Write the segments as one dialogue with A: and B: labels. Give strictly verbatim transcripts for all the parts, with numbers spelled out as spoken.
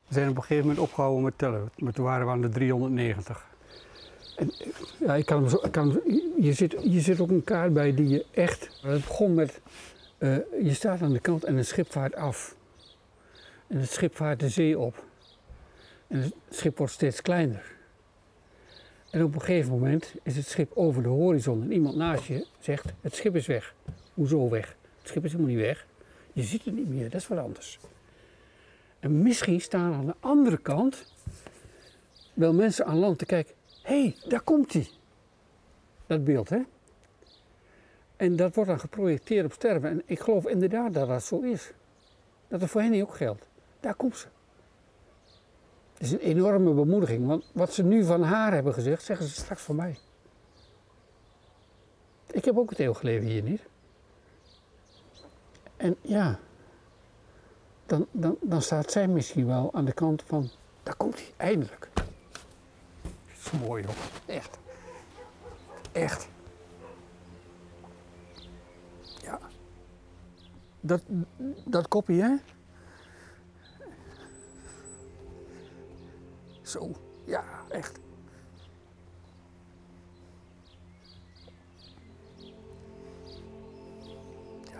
A: We zijn op een gegeven moment opgehouden met tellen, maar toen waren we aan de driehonderdnegentig. En, ja, ik kan hem zo, ik kan hem, je, zit, je zit ook een kaart bij die je echt... Het begon met, uh, je staat aan de kant en een schip vaart af. En het schip vaart de zee op. En het schip wordt steeds kleiner. En op een gegeven moment is het schip over de horizon en iemand naast je zegt, het schip is weg. Hoezo weg? Het schip is helemaal niet weg. Je ziet het niet meer, dat is wat anders. En misschien staan aan de andere kant wel mensen aan land te kijken. Hé, hey, daar komt hij. Dat beeld, hè? En dat wordt dan geprojecteerd op sterven. En ik geloof inderdaad dat dat zo is. Dat het voor hen ook geldt. Daar komt ze. Het is een enorme bemoediging, want wat ze nu van haar hebben gezegd, zeggen ze straks van mij. Ik heb ook het eeuwige leven hier niet. En ja, dan, dan, dan staat zij misschien wel aan de kant van, daar komt hij, eindelijk. Dat is mooi hoor, echt. Echt. Ja. Dat, dat koppie, hè? Zo, ja, echt. Ja.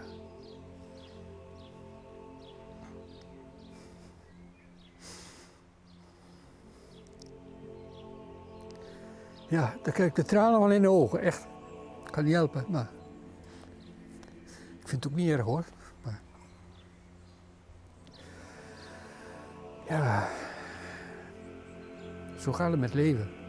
A: Ja, dan krijg ik de tranen wel in de ogen, echt. Ik kan niet helpen, maar... Ik vind het ook niet erg hoor, maar... Ja... Zo gaat het met leven.